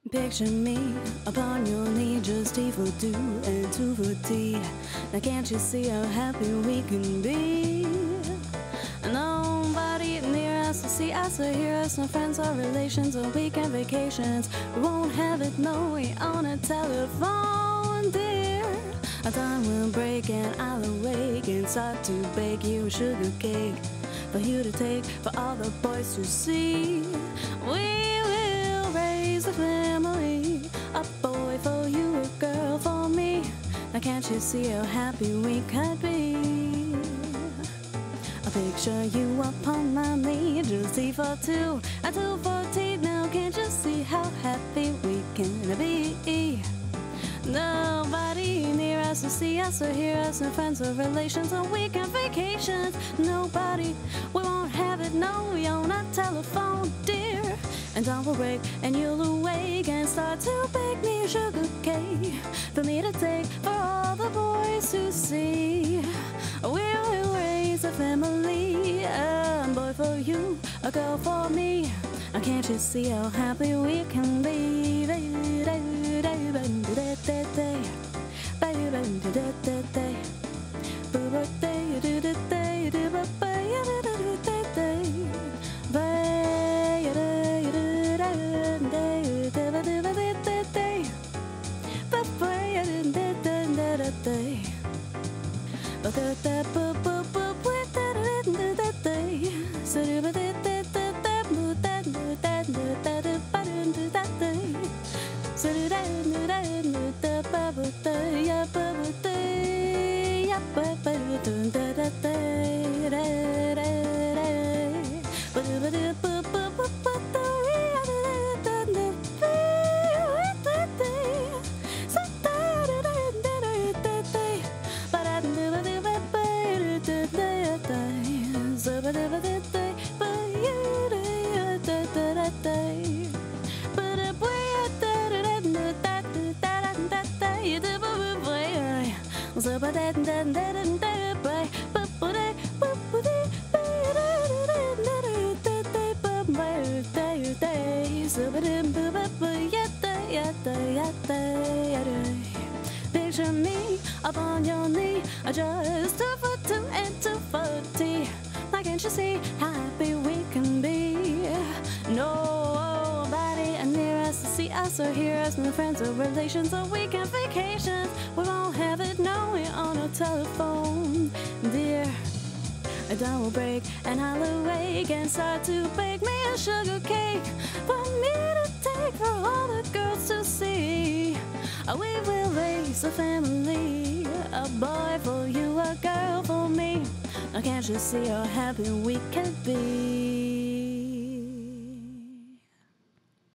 Picture me upon your knee, just T for two and two for tea. Now can't you see how happy we can be? Nobody near us to see us or hear us, no friends or relations or weekend vacations. We won't have it, no, we on a telephone, dear. Our time will break and I'll awake and start to bake you a sugar cake for you to take, for all the boys to see. We will raise a family, a boy for you, a girl for me. Now can't you see how happy we could be? I picture you upon my knee, just T for two and two for tea. Now can't you see how happy we can be? Nobody near us to see us or hear us, no friends or relations or weekend vacations. Nobody, we won't have it, no, we on a telephone, dear. And dawn will break and you'll awake and start to bake me a sugar cake for me to take, for all the boys to see. We will raise a family, a boy for you, a girl for me. Now can't you see how happy we can be? Picture me upon your knee, just two for two and two for tea. Now can't you see how happy we can be? Nobody near us to see us or hear us, no friends or relations or weekend vacations. We won't have it, no, we're on a telephone, dear. A dawn will break and I'll awake and start to bake me a sugar cake for me to take, for all the girls to see. We will raise a family, a boy for you, a girl for me. Now can't you see how happy we can be?